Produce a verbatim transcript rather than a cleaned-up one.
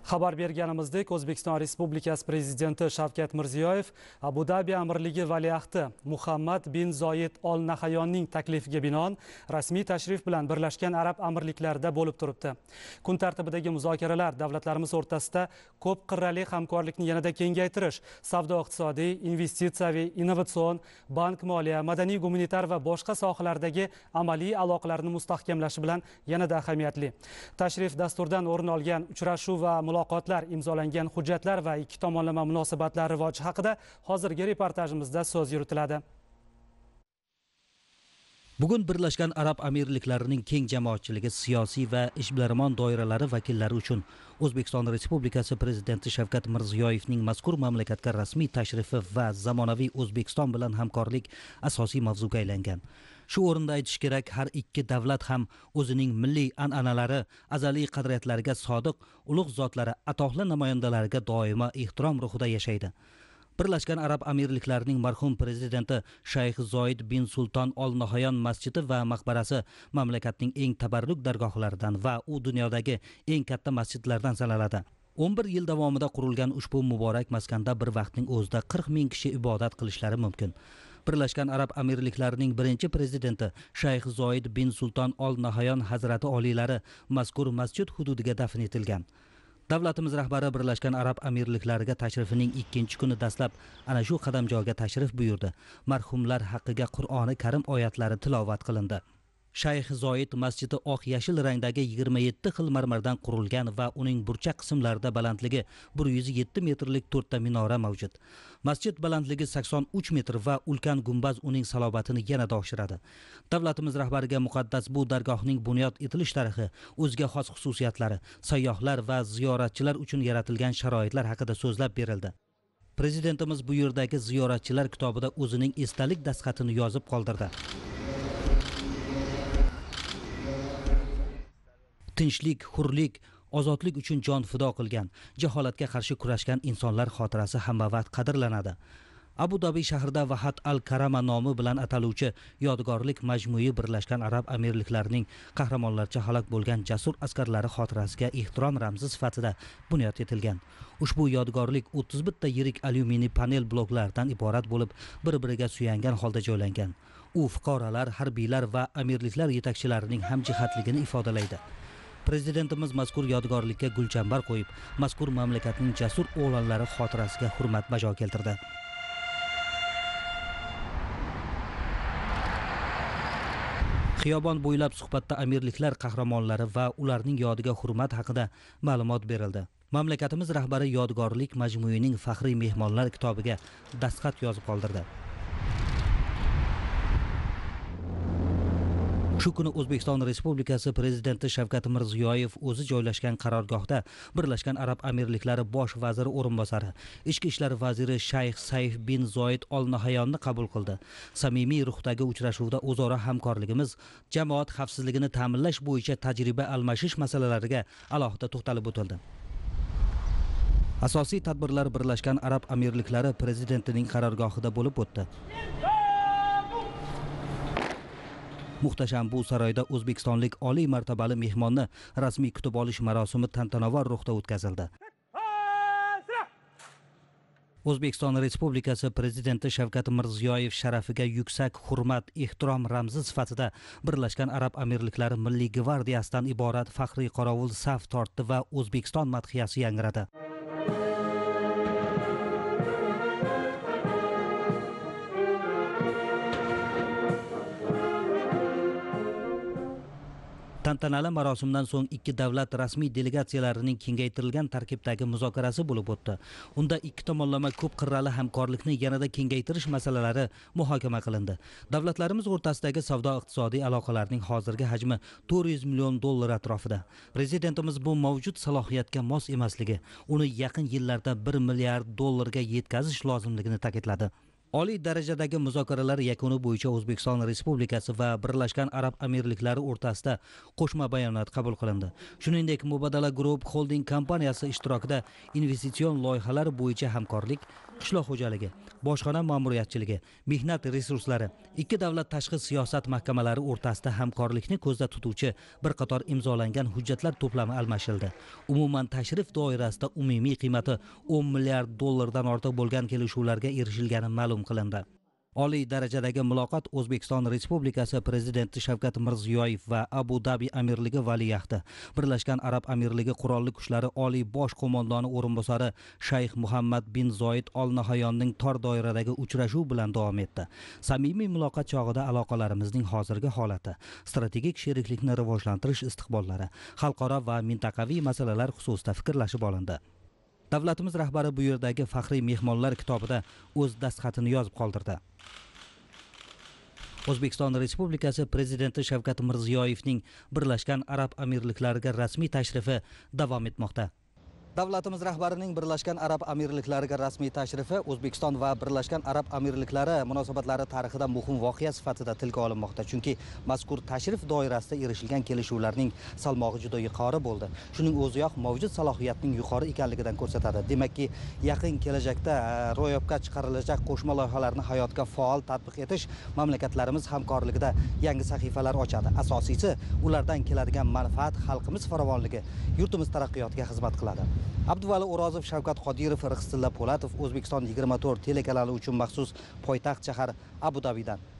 Xabar berganimizdek, O'zbekiston Respublikasi Prezidenti Shavkat Mirziyoyev Abu Dabi Amirligi valiahdi Muhammad bin Zoyid Al Nahayonning taklifiga binoan rasmiy tashrif bilan Birlashgan Arab Amirliklarida bo'lib turibdi. Kun tartibidagi muzokaralar davlatlarimiz o'rtasida ko'p qirrali hamkorlikni yanada kengaytirish, savdo-iqtisodiy, investitsiyaviy, innovatsion, bank moliya, madaniy, gumanitar va boshqa sohalardagi amaliy aloqalarni mustahkamlashi bilan yanada ahamiyatli. Tashrif dasturdan o'rin olgan uchrashuv va muloqotlar, imzolangan hujjatlar va ikki tomonlama munosabatlar rivoji haqida hozirgi reportajimizda so'z yuritiladi. Bugun Birlashgan Arab Amirliklarining keng jamoatchiligi siyosiy va ishbilarmon doiralari vakillari uchun O'zbekiston Respublikasi Prezidenti Shavkat Mirziyoyevning mazkur mamlakatga rasmiy tashrifi va zamonaviy O'zbekiston bilan hamkorlik asosiy mavzuga aylangan. Shu o'rinda aytish kerak, har ikki davlat ham o'zining milliy an'analari, azaliy qadriyatlariga sodiq ulug' zotlari, atoqli namoyandalariga doimo ehtirom ruhida yashaydi. Birlashgan Arab Amirliklarining marhum prezidenti Shayx Zoid bin Sulton Al Nahayon masjidi va maqbarasi mamlakatning eng tabarruk dargohlaridan va u dunyodagi eng katta masjidlardan sanaladi. o'n bir yil davomida qurilgan ushbu muborak maskanda bir vaqtning o'zida qirq ming kishi ibodat qilishlari mumkin. Birlashgan Arab Amirliklarining birinchi prezidenti Shayx Zoid bin Sulton Al Nahayon hazrati oliylari mazkur masjid hududiga dafn etilgan. Davlatimiz rahbari Birlashgan Arab Amirliklariga tashrifining ikkinchi kuni dastlab ana shu qadamjoga tashrif buyurdi. Marhumlar haqqiga Qur'oni Karim oyatlari tilovat qilindi. Shayx Zoid masjidi oq yashil rangdagi yigirma yetti xil marmardan qurilgan va uning burchak qismlarida balandligi bir yuz yetti metrlik to'rtta minora mavjud. Masjid balandligi sakson uch metr va ulkan gumbaz uning salobatini yanada oshiradi. Davlatimiz rahbariga muqaddas bu dargohning bunyod etilish tarixi, o'ziga xos xususiyatlari, sayyohlar va ziyoratchilar uchun yaratilgan sharoitlar haqida so'zlab berildi. Prezidentimiz bu yerdagi ziyoratchilar kitobida o'zining esdalik dastxatini yozib qoldirdi. Tinchlik, hurlik, ozodlik uchun jon fido qilgan, jaholatga qarshi kurashgan insonlar xotirasi hammavaqt qadrlanadi. Abu Dabi shahrida Vahat al-Karama nomi bilan ataluvchi yodgorlik majmui Birlashgan Arab Amirliklarining qahramonlarcha halok bo'lgan jasur askarlari xotirasiga ehtirom ramzi sifatida bunyod etilgan. Ushbu yodgorlik o'ttiz bitta yirik alyuminiy panel bloklardan iborat bo'lib, bir-biriga suyangan holda joylangan. U fuqarolar, harbiylar va amirliklar yetakchilarining hamjihatligini ifodalaydi. Prezidentimiz mazkur yodgorlikka gulchambar qo'yib, mazkur mamlakatning jasur o'g'lonlari xotirasiga hurmat bajo keltirdi. Xiyobon bo'ylab suhbatda amirliklar qahramonlari va ularning yodiga hurmat haqida ma'lumot berildi. Mamlakatimiz rahbari yodgorlik majmuining faxriy mehmonlar kitobiga dastxat yozib qoldirdi. Shu kuni O'zbekiston Respublikasi Prezidenti Shavkat Mirziyoyev o'zi joylashgan qarorgohda Birlashgan Arab Amirliklari bosh vaziri o'rinbosari, ichki ishlar vaziri Shayx Sayf bin Zoid Al Nahayonni qabul qildi. Samimiy ruhdagi uchrashuvda o'zaro hamkorligimiz, jamoat xavfsizligini ta'minlash bo'yicha tajriba almashish masalalariga alohida to'xtalib o'tildi. Asosiy tadbirlar Birlashgan Arab Amirliklari prezidentining qarorgohida bo'lib o'tdi. Muhtasham bu saroyda O'zbekistonlik oliy martabali mehmonni rasmiy kutib olish marosimi tantanavor ruhda o'tkazildi. O'zbekiston Respublikasi Prezidenti Shavkat Mirziyoyev sharafiga yuksak hurmat, ehtirom ramzi sifatida Birlashgan Arab Amirliklari Milliy gvardiyasidan iborat faxriy qorovul saf tortdi va O'zbekiston madhiyasi yangradi. Tantanali marosimdan so'ng ikki davlat rasmiy delegatsiyalarining kengaytirilgan tarkibdagi muzokarasi bo'lib o'tdi. Unda ikki tomonlama ko'p qirrali hamkorlikni yanada kengaytirish masalalari muhokama qilindi. Davlatlarimiz o'rtasidagi savdo-iqtisodiy aloqalarning hozirgi hajmi to'rt yuz million dollar atrofida. Prezidentimiz bu mavjud salohiyatga mos emasligi, uni yaqin yillarda bir milliard dollarga yetkazish lozimligini ta'kidladi. Oliy darajadagi muzokaralar yakuni bo'yicha O'zbekiston Respublikasi va Birlashgan Arab Amirliklari o'rtasida qo'shma bayonot qabul qilindi. Shuningdek, Mubadala Group Holding kompaniyasi ishtirokida investitsion loyihalar bo'yicha hamkorlik, qishloq xo'jaligi, bojxona ma'muriyatchiligi, mehnat resurslari, ikki davlat tashqi siyosat mahkamalari o'rtasida hamkorlikni ko'zda tutuvchi bir qator imzolangan hujjatlar to'plami almashildi. Umuman tashrif doirasida umumiy qiymati o'n milliard dollardan ortiq bo'lgan kelishuvlarga erishilgani ma'lum qilindi. Oliy darajadagi muloqot O'zbekiston Respublikasi Prezidenti Shavkat Mirziyoyev va Abu Dabi Amirligi valiahdi, Birlashgan Arab Amirligi Qurolli Kuchlari Oliy bosh qo'mondoni o'rinbosari Shayx Muhammad bin Zoyid Al Nahayonning tor doiradagi uchrashuv bilan davom etdi. Samimiy muloqot chog'ida aloqalarimizning hozirgi holati, strategik sheriklikni rivojlantirish istiqbollari, xalqaro va mintaqaviy masalalar xususida fikrlashib olindi. Davlatimiz rahbari bu yerdagi faxriy mehmonlar kitobida o'z dastxatini yozib qoldirdi. O'zbekiston Respublikasi Prezidenti Shavkat Mirziyoyevning Birlashgan Arab Amirliklariga rasmiy tashrifi davom etmoqda. Davlatimiz rahbarining Birlashgan Arab Amirliklariga rasmiy tashrifi O'zbekiston va Birlashgan Arab Amirliklari munosabatlari tarixida muhim voqea sifatida tilga olinmoqda. Chunki mazkur tashrif doirasida erishilgan kelishuvlarning salmog'i juda yuqori bo'ldi. Shuning o'ziyoq mavjud salohiyatning yuqori ekanligidan ko'rsatadi. Demakki, yaqin kelajakda ro'yobga chiqarilajak qo'shma loyihalarni hayotga faol tatbiq etish mamlakatlarimiz hamkorligida yangi sahifalar ochadi. Asosiysi, ulardan keladigan manfaat xalqimiz farovonligi, yurtimiz taraqqiyotiga xizmat qiladi. Abduvali O'rozov, Shavkat Qodirov, Rixsitilla Po'latov, O'zbekiston yigirma to'rt telekanali uchun maxsus poytaxt shahar Abu Dabidan.